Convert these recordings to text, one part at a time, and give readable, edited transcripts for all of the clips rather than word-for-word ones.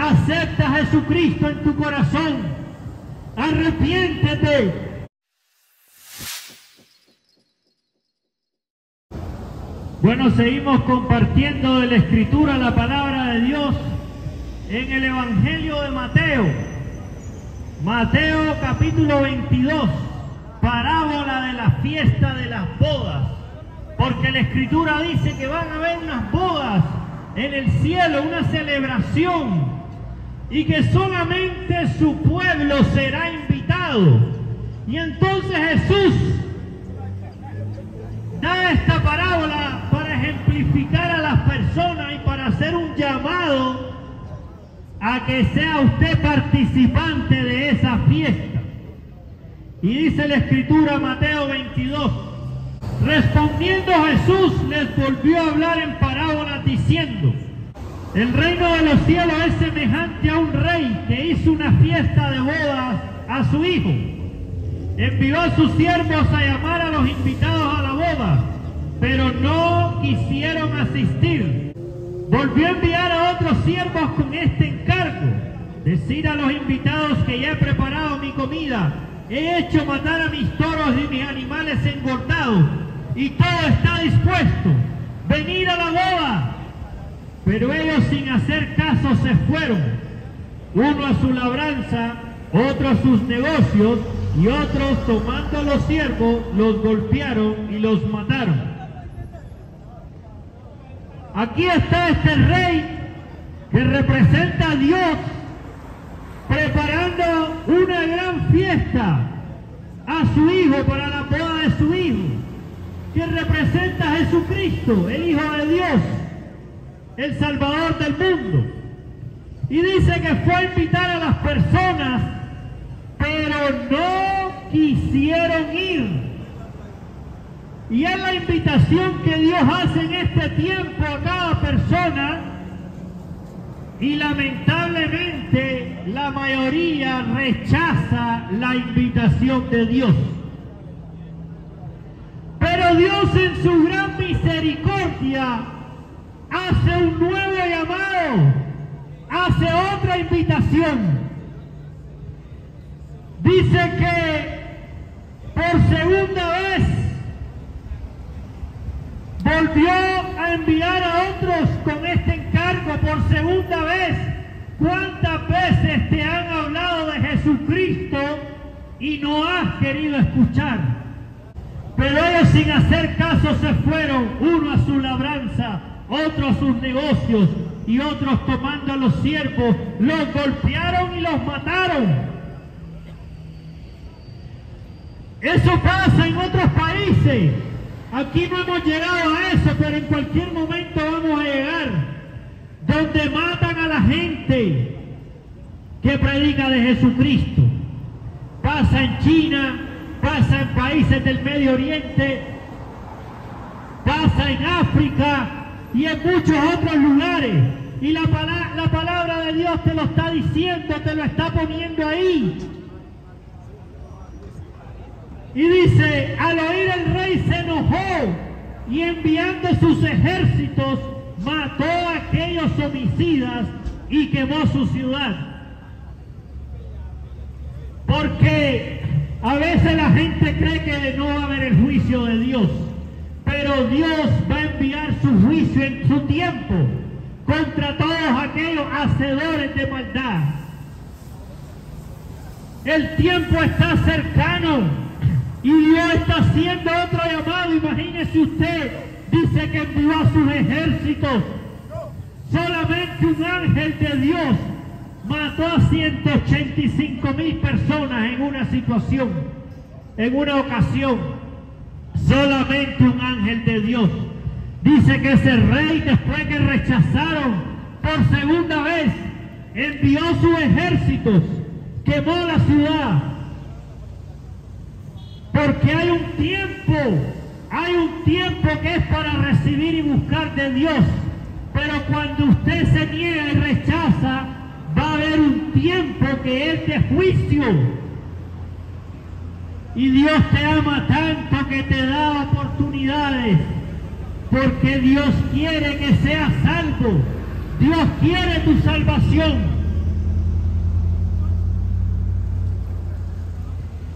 acepta a Jesucristo en tu corazón. Arrepiéntete. Bueno, seguimos compartiendo de la Escritura la palabra de Dios en el Evangelio de Mateo. Mateo capítulo 22, parábola de la fiesta de las bodas. Porque la Escritura dice que van a haber unas bodas en el cielo, una celebración, y que solamente su pueblo será invitado. Y entonces Jesús da esta parábola para ejemplificar a las personas y para hacer un llamado a que sea usted participante de esa fiesta. Y dice la Escritura, Mateo 22, respondiendo Jesús les volvió a hablar en parábolas diciendo: el reino de los cielos es semejante a un rey que hizo una fiesta de bodas a su hijo. Envió a sus siervos a llamar a los invitados a la boda, pero no quisieron asistir. Volvió a enviar a otros siervos con este encargo: decir a los invitados que ya he preparado mi comida, he hecho matar a mis toros y mis animales engordados, y todo está dispuesto, venid a la boda. Pero ellos, sin hacer caso, se fueron, uno a su labranza, otro a sus negocios, y otros, tomando a los siervos, los golpearon y los mataron. Aquí está este rey que representa a Dios preparando una gran fiesta a su hijo, para la boda de su hijo, que representa a Jesucristo, el Hijo de Dios, el Salvador del mundo. Y dice que fue a invitar a las personas, pero no quisieron ir. Y es la invitación que Dios hace en este tiempo a cada persona, y lamentablemente la mayoría rechaza la invitación de Dios. Pero Dios, en su gran misericordia, hace un nuevo llamado, hace otra invitación. Dice que por segunda vez volvió a enviar a otros con este encargo. Por segunda vez. ¿Cuántas veces te han hablado de Jesucristo y no has querido escuchar? Pero ellos, sin hacer caso, se fueron, uno a su labranza, otro a sus negocios, y otros, tomando a los siervos, los golpearon y los mataron. Eso pasa en otros países. Aquí no hemos llegado a eso, pero en cualquier momento vamos a llegar, donde matan a la gente que predica de Jesucristo. Pasa en China, pasa en países del Medio Oriente, pasa en África y en muchos otros lugares. Y la palabra de Dios te lo está diciendo, te lo está poniendo ahí. Y dice: al oír el rey se enojó, y enviando sus ejércitos mató a aquellos homicidas y quemó su ciudad. Porque a veces la gente cree que no va a haber el juicio de Dios, pero Dios va a enviar su juicio en su tiempo contra todos aquellos hacedores de maldad. El tiempo está cercano. Y Dios está haciendo otro llamado. Imagínese usted, dice que envió a sus ejércitos. Solamente un ángel de Dios mató a 185,000 personas en una situación, en una ocasión. Solamente un ángel de Dios. Dice que ese rey, después que rechazaron por segunda vez, envió sus ejércitos, quemó la ciudad. Porque hay un tiempo que es para recibir y buscar de Dios. Pero cuando usted se niega y rechaza, va a haber un tiempo que es de juicio. Y Dios te ama tanto que te da oportunidades, porque Dios quiere que seas salvo. Dios quiere tu salvación.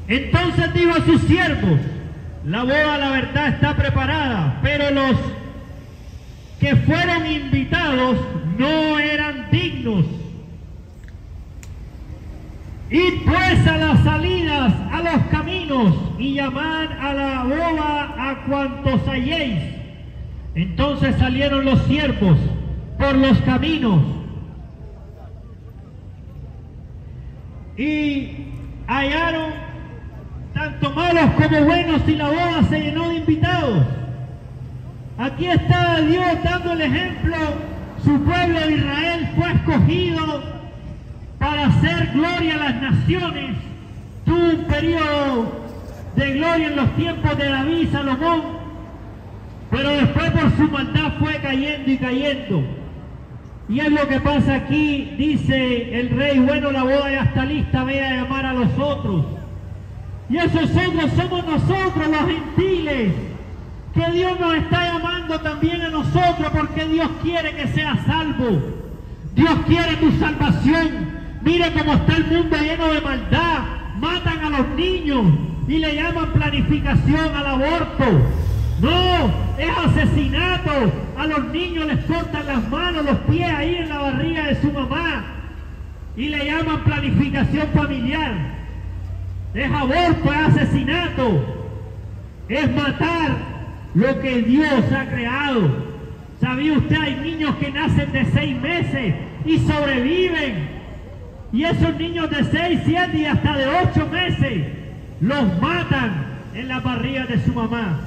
Entonces dijo a sus siervos: la boda, la verdad, está preparada, pero los que fueron invitados no eran dignos. Id pues a las salidas, a los caminos, y llamad a la boda a cuantos halléis. Entonces salieron los siervos por los caminos y hallaron tanto malos como buenos, y la boda se llenó de invitados. Aquí está Dios dando el ejemplo. Su pueblo de Israel fue escogido para hacer gloria a las naciones. Tuvo un periodo de gloria en los tiempos de David y Salomón, pero después por su maldad fue cayendo y cayendo. Y es lo que pasa aquí. Dice el rey: bueno, la boda ya está lista, ve a llamar a los otros. Y esos otros somos nosotros, los gentiles, que Dios nos está llamando también a nosotros, porque Dios quiere que seas salvo. Dios quiere tu salvación. Mire cómo está el mundo lleno de maldad. Matan a los niños y le llaman planificación al aborto. No, es asesinato. A los niños les cortan las manos, los pies ahí en la barriga de su mamá y le llaman planificación familiar. Es aborto, es asesinato, es matar lo que Dios ha creado. ¿Sabía usted? Hay niños que nacen de 6 meses y sobreviven. Y esos niños de 6, 7 y hasta de 8 meses los matan en la barriga de su mamá.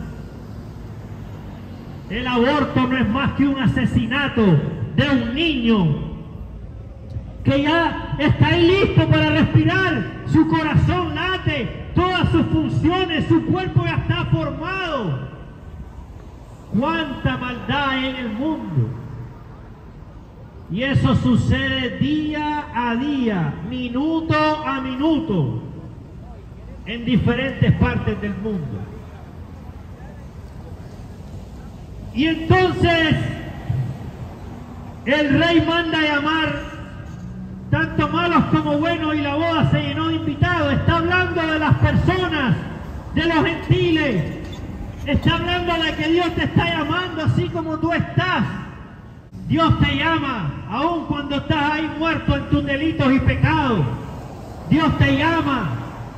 El aborto no es más que un asesinato de un niño que ya está ahí listo para respirar. Su corazón late, todas sus funciones, su cuerpo ya está formado. ¡Cuánta maldad hay en el mundo! Y eso sucede día a día, minuto a minuto, en diferentes partes del mundo. Y entonces el rey manda a llamar tanto malos como buenos, y la boda se llenó de invitados. Está hablando de las personas, de los gentiles. Está hablando de que Dios te está llamando así como tú estás. Dios te llama, aun cuando estás ahí muerto en tus delitos y pecados. Dios te llama.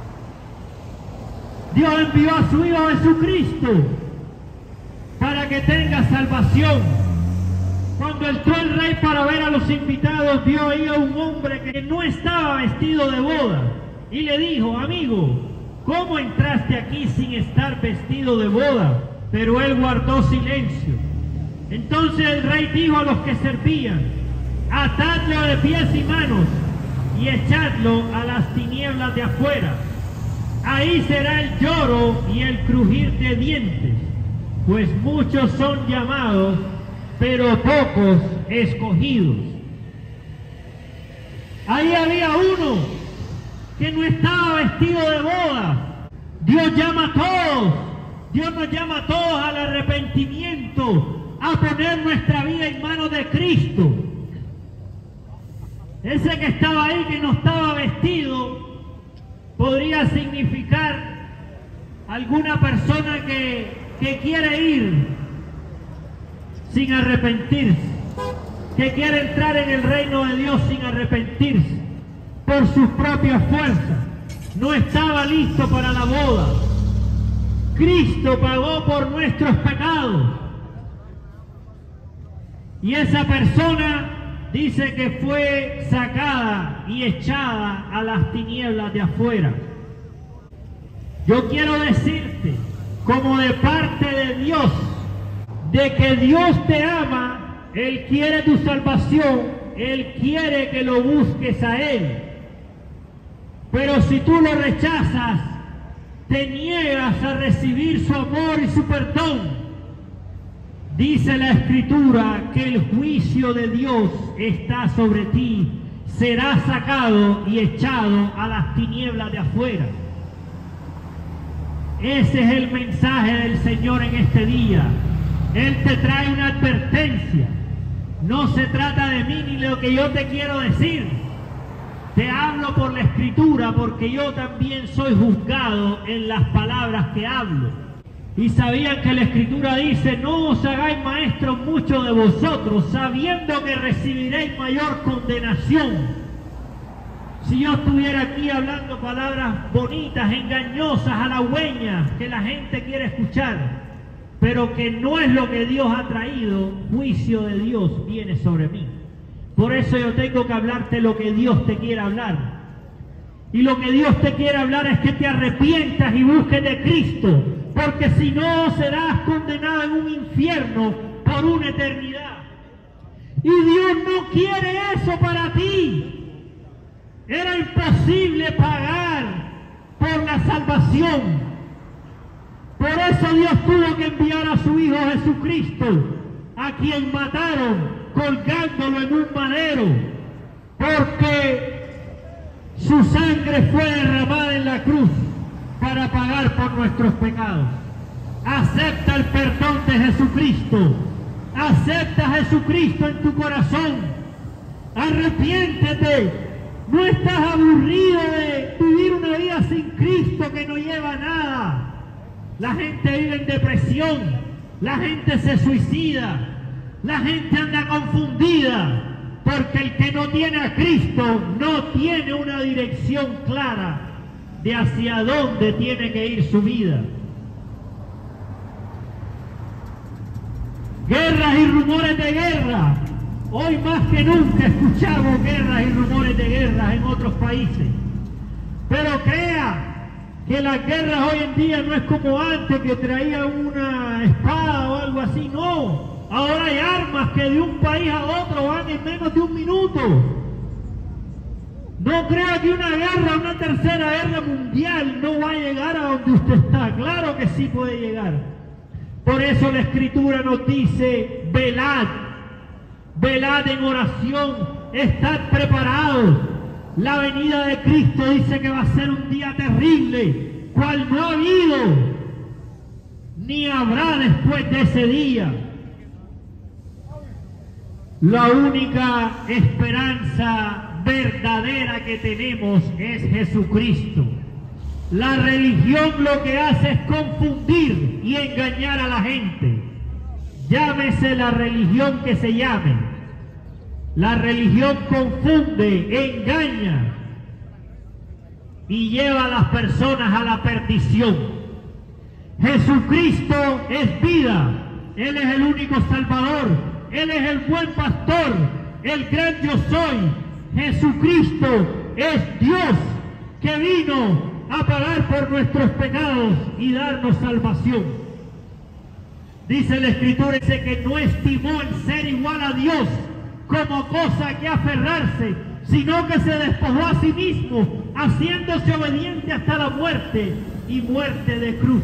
Dios envió a su Hijo Jesucristo para que tengas salvación. Cuando entró el rey para ver a los invitados, vio ahí a un hombre que no estaba vestido de boda y le dijo: amigo, ¿cómo entraste aquí sin estar vestido de boda? Pero él guardó silencio. Entonces el rey dijo a los que servían: atadlo de pies y manos y echadlo a las tinieblas de afuera. Ahí será el lloro y el crujir de dientes, pues muchos son llamados, pero pocos escogidos. Ahí había uno que no estaba vestido de boda. Dios llama a todos. Dios nos llama a todos al arrepentimiento, a poner nuestra vida en manos de Cristo. Ese que estaba ahí, que no estaba vestido, podría significar alguna persona que quiere ir sin arrepentirse, que quiere entrar en el reino de Dios sin arrepentirse, por sus propias fuerzas. No estaba listo para la boda. Cristo pagó por nuestros pecados. Y esa persona dice que fue sacada y echada a las tinieblas de afuera. Yo quiero decirte, como de parte de Dios, de que Dios te ama, Él quiere tu salvación, Él quiere que lo busques a Él. Pero si tú lo rechazas, te niegas a recibir su amor y su perdón. Dice la Escritura que el juicio de Dios está sobre ti, serás sacado y echado a las tinieblas de afuera. Ese es el mensaje del Señor en este día. Él te trae una advertencia. No se trata de mí ni de lo que yo te quiero decir. Te hablo hablo por la Escritura porque yo también soy juzgado en las palabras que hablo. Y sabían que la Escritura dice, no os hagáis maestros muchos de vosotros, sabiendo que recibiréis mayor condenación. Si yo estuviera aquí hablando palabras bonitas, engañosas, halagüeñas, que la gente quiere escuchar, pero que no es lo que Dios ha traído, juicio de Dios viene sobre mí. Por eso yo tengo que hablarte lo que Dios te quiere hablar. Y lo que Dios te quiere hablar es que te arrepientas y busques de Cristo, porque si no serás condenado en un infierno por una eternidad. Y Dios no quiere eso para ti. Era imposible pagar por la salvación. Por eso Dios tuvo que enviar a su Hijo Jesucristo, a quien mataron colgándolo en un madero, porque su sangre fue derramada en la cruz para pagar por nuestros pecados. Acepta el perdón de Jesucristo. Acepta a Jesucristo en tu corazón. Arrepiéntete. No estás aburrido de vivir una vida sin Cristo que no lleva a nada. La gente vive en depresión, la gente se suicida, la gente anda confundida, porque el que no tiene a Cristo no tiene una dirección clara de hacia dónde tiene que ir su vida. Guerras y rumores de guerra. Hoy más que nunca escuchamos guerras y rumores de guerras en otros países. Pero crea que las guerras hoy en día no es como antes, que traían una espada o algo así. No, ahora hay armas que de un país a otro van en menos de un minuto. No crea que una guerra, una tercera guerra mundial no va a llegar a donde usted está. Claro que sí puede llegar. Por eso la Escritura nos dice, velad. Velad en oración, estad preparados. La venida de Cristo dice que va a ser un día terrible, cual no ha habido, ni habrá después de ese día. La única esperanza verdadera que tenemos es Jesucristo. La religión lo que hace es confundir y engañar a la gente. Llámese la religión que se llame. La religión confunde, engaña y lleva a las personas a la perdición. Jesucristo es vida. Él es el único Salvador. Él es el buen pastor, el gran yo soy. Jesucristo es Dios que vino a pagar por nuestros pecados y darnos salvación. Dice la Escritura, dice que no estimó el ser igual a Dios como cosa que aferrarse, sino que se despojó a sí mismo, haciéndose obediente hasta la muerte y muerte de cruz.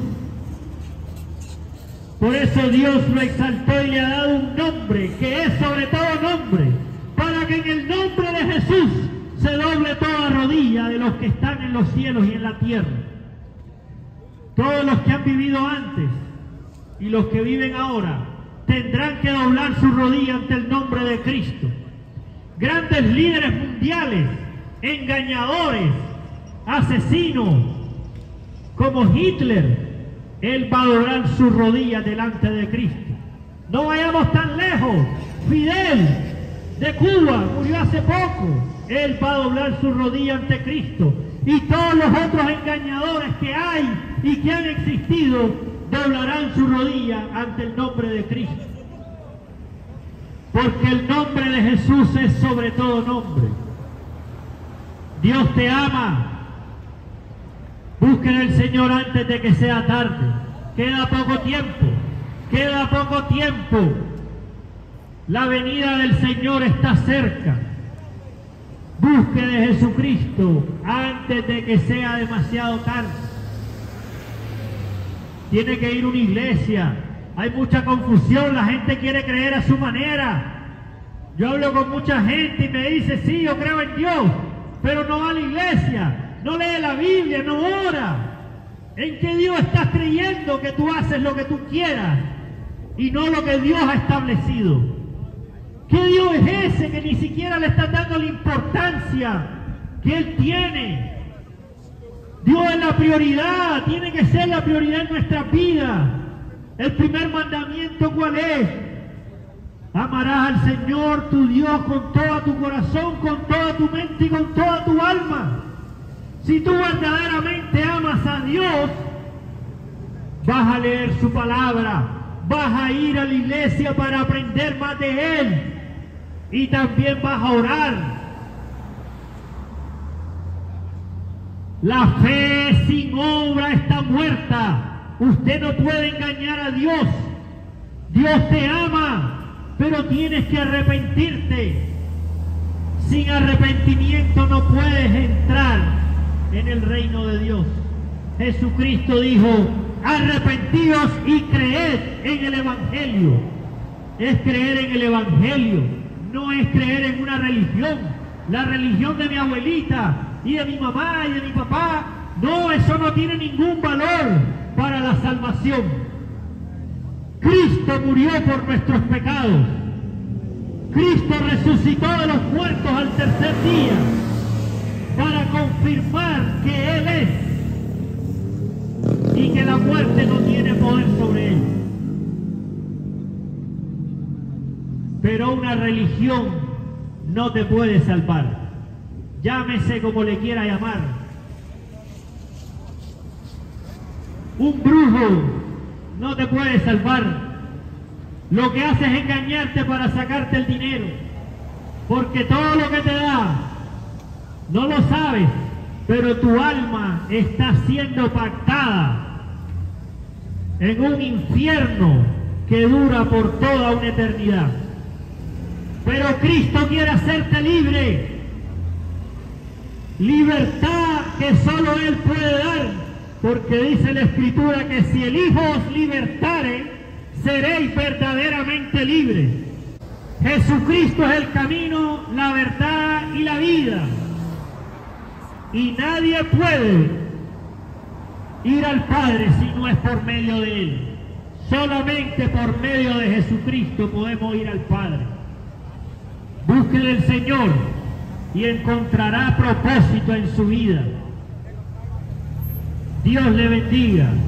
Por eso Dios lo exaltó y le ha dado un nombre que es sobre todo nombre, para que en el nombre de Jesús se doble toda rodilla de los que están en los cielos y en la tierra. Todos los que han vivido antes y los que viven ahora tendrán que doblar su rodilla ante el nombre de Cristo. Grandes líderes mundiales, engañadores, asesinos, como Hitler, él va a doblar su rodilla delante de Cristo. No vayamos tan lejos. Fidel, de Cuba, murió hace poco. Él va a doblar su rodilla ante Cristo. Y todos los otros engañadores que hay y que han existido doblarán su rodilla ante el nombre de Cristo. Porque el nombre de Jesús es sobre todo nombre. Dios te ama. Busquen al Señor antes de que sea tarde. Queda poco tiempo. Queda poco tiempo. La venida del Señor está cerca. Busque de Jesucristo antes de que sea demasiado tarde. Tiene que ir a una iglesia. Hay mucha confusión, la gente quiere creer a su manera. Yo hablo con mucha gente y me dice, sí, yo creo en Dios, pero no va a la iglesia, no lee la Biblia, no ora. ¿En qué Dios estás creyendo que tú haces lo que tú quieras y no lo que Dios ha establecido? ¿Qué Dios es ese que ni siquiera le estás dando la importancia que Él tiene. Dios es la prioridad, tiene que ser la prioridad en nuestras vidas. El primer mandamiento, ¿cuál es? Amarás al Señor tu Dios con todo tu corazón, con toda tu mente y con toda tu alma. Si tú verdaderamente amas a Dios, vas a leer su palabra, vas a ir a la iglesia para aprender más de Él y también vas a orar. La fe sin obra está muerta. Usted no puede engañar a Dios. Dios te ama, pero tienes que arrepentirte. Sin arrepentimiento no puedes entrar en el reino de Dios. Jesucristo dijo: arrepentíos y creed en el Evangelio. Es creer en el Evangelio, no es creer en una religión. La religión de mi abuelita y de mi mamá y de mi papá, no, eso no tiene ningún valor para la salvación. Cristo murió por nuestros pecados. Cristo resucitó de los muertos al tercer día para confirmar que Él es y que la muerte no tiene poder sobre Él. Pero una religión no te puede salvar. Llámese como le quiera llamar. Un brujo no te puede salvar. Lo que hace es engañarte para sacarte el dinero, porque todo lo que te da no lo sabes, pero tu alma está siendo pactada en un infierno que dura por toda una eternidad. Pero Cristo quiere hacerte libre. Libertad que solo Él puede dar, porque dice la Escritura que si el Hijo os libertare, seréis verdaderamente libres. Jesucristo es el camino, la verdad y la vida. Y nadie puede ir al Padre si no es por medio de Él. Solamente por medio de Jesucristo podemos ir al Padre. Busque del Señor y encontrará propósito en su vida. Dios le bendiga.